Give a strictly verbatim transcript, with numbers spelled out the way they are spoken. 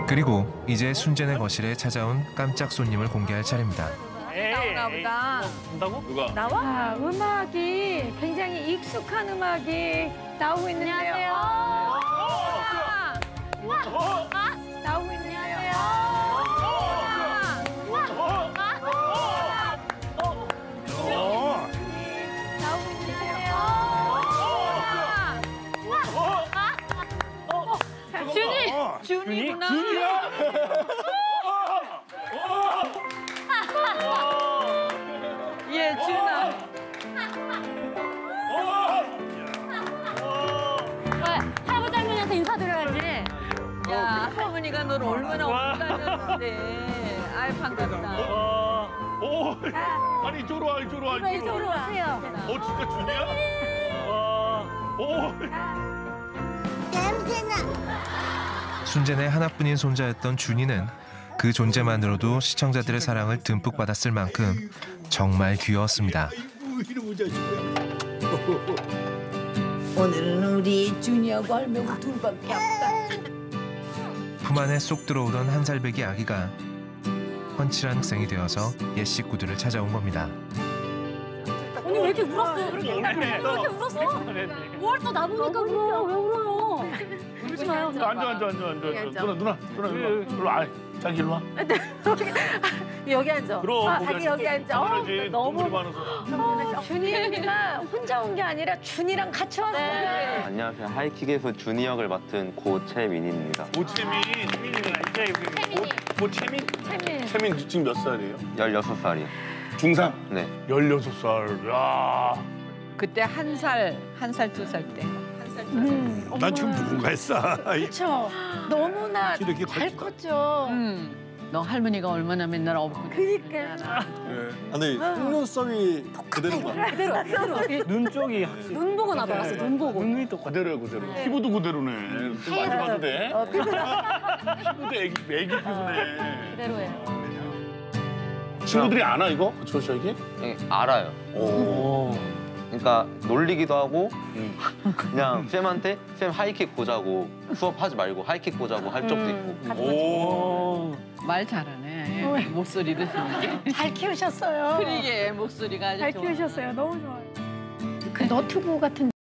그리고 이제 순재네 거실에 찾아온 깜짝 손님을 공개할 차례입니다. 나오나 보다. 본다고? 누가? 나와? 아, 음악이 굉장히 익숙한 음악이 나오고 있는데요. 안녕하세요. 아, 아, 나오고 있는데요. 나오고 있는데요. 준이! 준이구나. 준이야? 예, 준아. 할아버지 할머니한테 인사드려야지. 야, 할머니가 널 얼마나 오다녔는데. 아이, 반갑다. 오, 아니 이쪽으로 와, 이쪽으로 와, 네, 이쪽으로 와. 오세요. 어, 진짜 준이야? 오. 순재네 하나뿐인 손자였던 준이는 그 존재만으로도 시청자들의 사랑을 듬뿍 받았을 만큼 정말 귀여웠습니다. 오늘은 우리 준이하고 할머니 둘밖에 없다. 품 안에 쏙 들어오던 한 살배기 아기가 훤칠한 학생이 되어서 옛 식구들을 찾아온 겁니다. 언니 왜 이렇게 울었어? 왜 이렇게 울었어? 뭘 또 나보니까 울어? 왜 울어요? 울지 마요. 앉아, 앉아, 앉아, 앉아. 누나, 누나, 누나, 일로 와. 일로 와. 자기 일로 와. 여기 앉아. 그럼 아, 거기 자기 여기 앉아. 어, 당연하지. 너무 눈물이 많아서. 준이가 혼자 온 게 아니라 준이랑 같이 왔어요. 네. 안녕하세요. 하이킥에서 준이 역을 맡은 고채민입니다. 고채민. 채민이구나. 이제 여기. 고채민? 태민. 채민 지금 몇 살이에요? 열여섯 살이요. 중삼? 네. 열여섯 살. 야. 그때 한 살, 한 살, 두 살 때. 음, 난 지금 누군가 했어. 그렇죠. 너무나 이렇게 잘 컸지만. 컸죠. 음. 너 할머니가 얼마나 맨날 업고 그니까요. 근데 속눈썹이 그대로만. 그대로, 그대로. 눈 쪽이 확실히. 눈 보고 나더랐어, 눈 보고. 눈이 또 그대로야, 그대로. 피부도 그대로네. 좀 만져봐도 돼? 어, 피부. 피부도 애기, 애기 피부네. 그대로예요. 친구들이 아나, 이거? 고철 얘기? 네, 알아요. 오. 그러니까 놀리기도 하고 음. 그냥 쌤한테 쌤 하이킥 보자고 수업하지 말고 하이킥 보자고 할 적도 있고. 오. 말 잘하네. 목소리도 좋은데. 잘 키우셨어요. 그러게 목소리가 아주 잘 좋아. 키우셨어요. 너무 좋아요. 그 너튜브 같은